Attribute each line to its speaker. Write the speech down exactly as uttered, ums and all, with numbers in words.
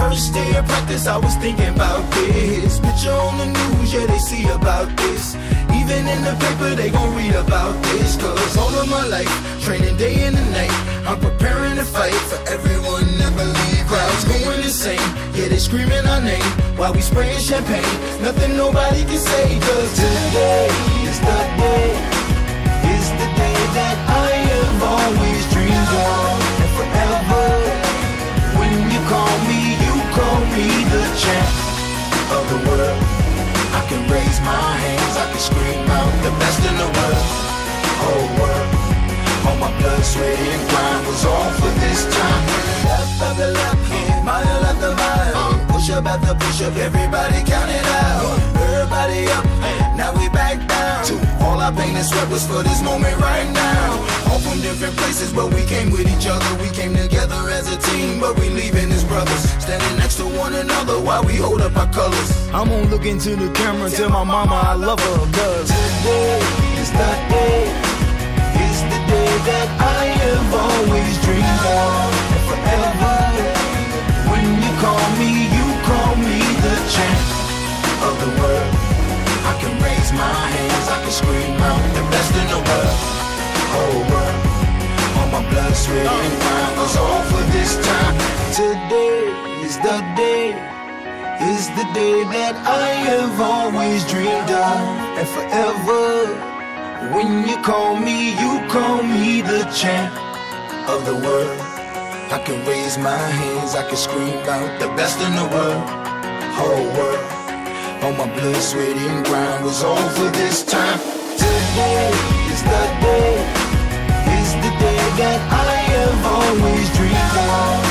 Speaker 1: first day of practice, I was thinking about this. Picture on the news, yeah, they see about this. Even in the paper, they gon' read about this. Cause all of my life, training day and the night, I'm preparing to fight for everyone that believe. Crowds going insane, yeah, they screaming our name while we spraying champagne. Nothing nobody can say, cause today is the day, is the day that I have always dreamed of. And forever, when you call me, you call me the champ of the world. I can raise my hands, I can scream out, the best in the world, whole world. All my blood, sweat, and grind was all for this time. Left after left, mile after mile, push up after push up, everybody count it out. Everybody up, now we back down. All our pain and sweat was for this moment right now. All from different places, but we came with each other. We came together as a team, but we leaving as brothers. Standing next to one another while we hold up our colors. I'm gonna look into the camera and tell my mama I love her. Cause today is the day, is the day that I have always dreamed of. And forever, when you call me, you call me the champ of the world. I can raise my hands, I can scream out, the best in the world, whole world. All my blood, sweat, and grind was all for this time. Today is the day, is the day that I have always dreamed of. And forever, when you call me, you call me the champ of the world. I can raise my hands, I can scream out, the best in the world, whole world. All my blood, sweat, and grind was all for this time. Today is the day, is the day that I have always dreamed of.